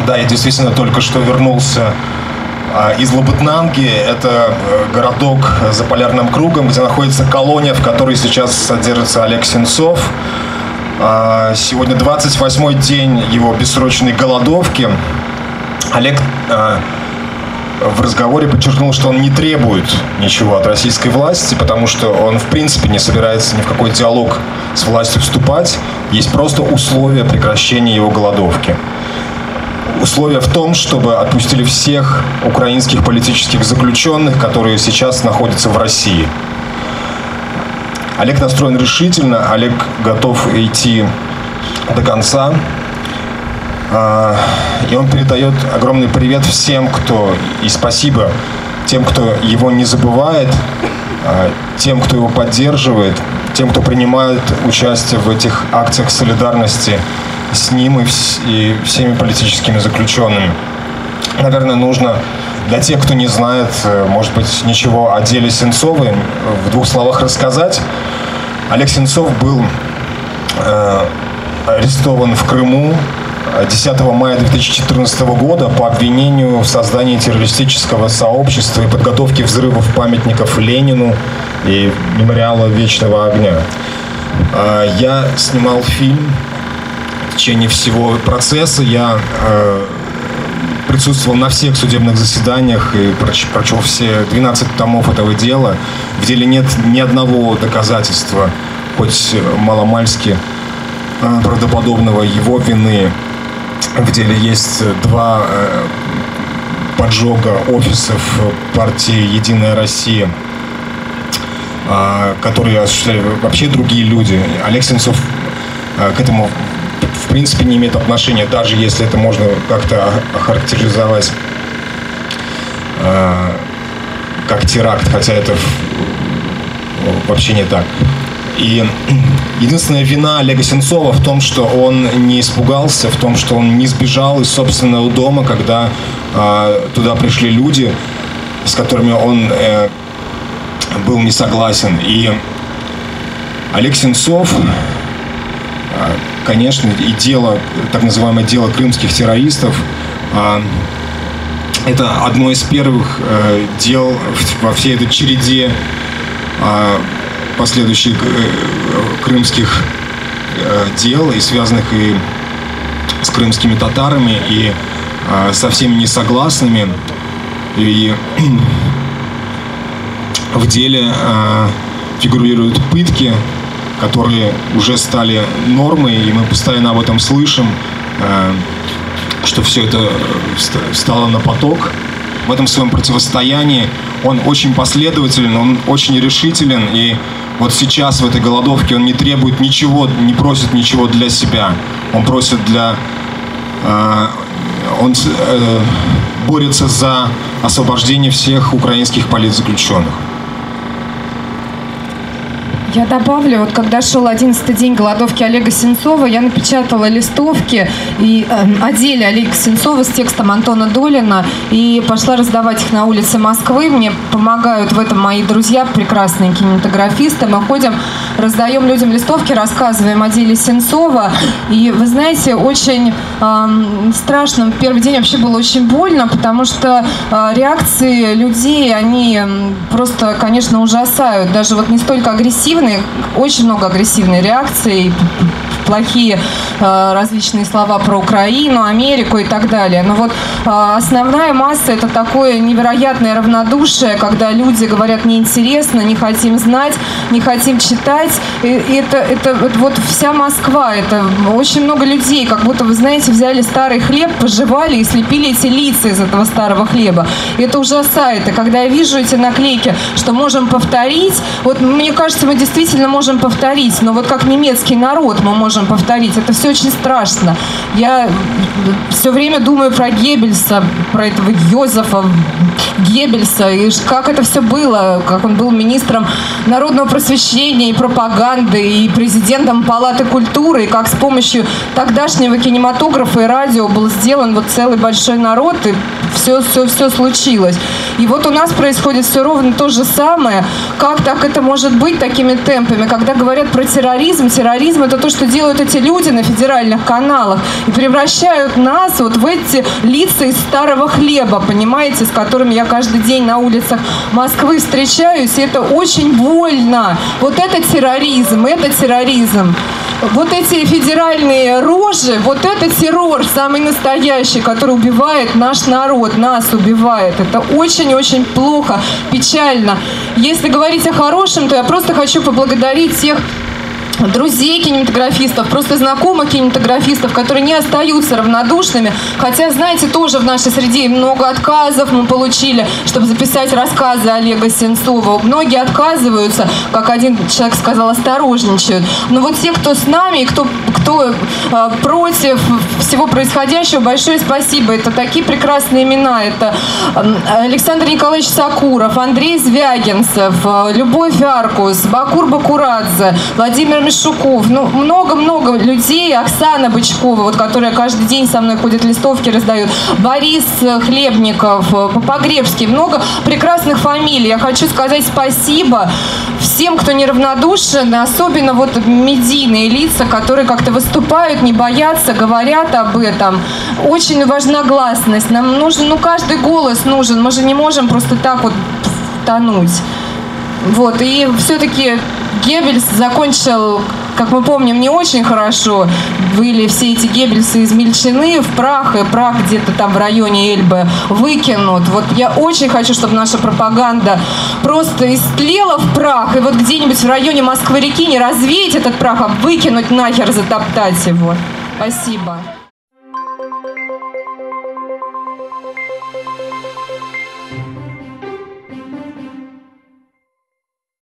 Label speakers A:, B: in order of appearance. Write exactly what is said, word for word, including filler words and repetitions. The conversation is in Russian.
A: Да, я действительно только что вернулся из Лабытнанги. Это городок за полярным кругом, где находится колония, в которой сейчас содержится Олег Сенцов. Сегодня двадцать восьмой день его бессрочной голодовки. Олег в разговоре подчеркнул, что он не требует ничего от российской власти, потому что он, в принципе, не собирается ни в какой диалог с властью вступать. Есть просто условия прекращения его голодовки. Условия в том, чтобы отпустили всех украинских политических заключенных, которые сейчас находятся в России. Олег настроен решительно, Олег готов идти до конца. И он передает огромный привет всем, кто, и спасибо тем, кто его не забывает, тем, кто его поддерживает, тем, кто принимает участие в этих акциях солидарности с ним и, вс- и всеми политическими заключенными. Наверное, нужно для тех, кто не знает, может быть, ничего о деле Сенцова, в двух словах рассказать. Олег Сенцов был э, арестован в Крыму десятого мая две тысячи четырнадцатого года по обвинению в создании террористического сообщества и подготовке взрывов памятников Ленину и мемориала Вечного огня. Э, я снимал фильм. В течение всего процесса я э, присутствовал на всех судебных заседаниях и проч, прочел все двенадцать томов этого дела. В деле нет ни одного доказательства, хоть маломальски э, правдоподобного его вины. В деле есть два э, поджога офисов партии «Единая Россия», э, которые осуществляли вообще другие люди. Олег Сенцов э, к этому в принципе не имеет отношения, даже если это можно как-то охарактеризовать э, как теракт, хотя это вообще не так. И единственная вина Олега Сенцова в том, что он не испугался, в том, что он не сбежал из собственного дома, когда э, туда пришли люди, с которыми он э, был не согласен. И Олег Сенцов, конечно, и дело, так называемое дело крымских террористов, это одно из первых дел во всей этой череде последующих крымских дел, и связанных и с крымскими татарами, и со всеми несогласными. И в деле фигурируют пытки, которые уже стали нормой, и мы постоянно об этом слышим, что все это стало на поток. В этом своем противостоянии он очень последователен, он очень решителен, и вот сейчас в этой голодовке он не требует ничего, не просит ничего для себя. Он просит для... Он борется за освобождение всех украинских политзаключенных.
B: Я добавлю, вот когда шел одиннадцатый день голодовки Олега Сенцова, я напечатала листовки и, э, о деле Олега Сенцова с текстом Антона Долина и пошла раздавать их на улице Москвы. Мне помогают в этом мои друзья, прекрасные кинематографисты. Мы ходим, раздаем людям листовки, рассказываем о деле Сенцова. И, вы знаете, очень э, страшно. Первый день вообще было очень больно, потому что э, реакции людей, они просто, конечно, ужасают. Даже вот не столько агрессивные, очень много агрессивной реакции, плохие э, различные слова про Украину, Америку и так далее. Но вот э, основная масса — это такое невероятное равнодушие, когда люди говорят: неинтересно, не хотим знать, не хотим читать. И это, это, это вот вся Москва, это очень много людей, как будто, вы знаете, взяли старый хлеб, пожевали и слепили эти лица из этого старого хлеба. И это ужасает. И когда я вижу эти наклейки, что можем повторить, вот мне кажется, мы действительно можем повторить, но вот как немецкий народ мы можем повторить. Это все очень страшно. Я все время думаю про Геббельса, про этого Йозефа Геббельса, и как это все было, как он был министром народного просвещения и пропаганды, и президентом Палаты культуры, и как с помощью тогдашнего кинематографа и радио был сделан вот целый большой народ, и все, все, все случилось. И вот у нас происходит все ровно то же самое. Как так это может быть такими темпами? Когда говорят про терроризм, терроризм — это то, что делают эти люди на федеральных каналах и превращают нас вот в эти лица из старого хлеба, понимаете, с которыми я каждый день на улицах Москвы встречаюсь, и это очень больно. Вот это терроризм, это терроризм. Вот эти федеральные рожи, вот это террор самый настоящий, который убивает наш народ, нас убивает. Это очень-очень плохо, печально. Если говорить о хорошем, то я просто хочу поблагодарить всех друзей кинематографистов, просто знакомых кинематографистов, которые не остаются равнодушными. Хотя, знаете, тоже в нашей среде много отказов мы получили, чтобы записать рассказы Олега Сенцова. Многие отказываются, как один человек сказал, осторожничают. Но вот те, кто с нами, и кто, кто э, против всего происходящего, большое спасибо. Это такие прекрасные имена. Это э, Александр Николаевич Сакуров, Андрей Звягинцев, э, Любовь Аркус, Бакур Бакурадзе, Владимир Мишуков, ну, много-много людей, Оксана Бычкова, вот, которая каждый день со мной ходит, листовки раздает, Борис Хлебников, Погребский, много прекрасных фамилий. Я хочу сказать спасибо всем, кто неравнодушен, особенно вот медийные лица, которые как-то выступают, не боятся, говорят об этом. Очень важна гласность. Нам нужен, ну, каждый голос нужен, мы же не можем просто так вот тонуть. Вот, и все-таки Геббельс закончил, как мы помним, не очень хорошо. Были все эти Геббельсы измельчены в прах, и прах где-то там в районе Эльбы выкинут. Вот я очень хочу, чтобы наша пропаганда просто истлела в прах, и вот где-нибудь в районе Москвы-реки не развеять этот прах, а выкинуть нахер, затоптать его. Спасибо.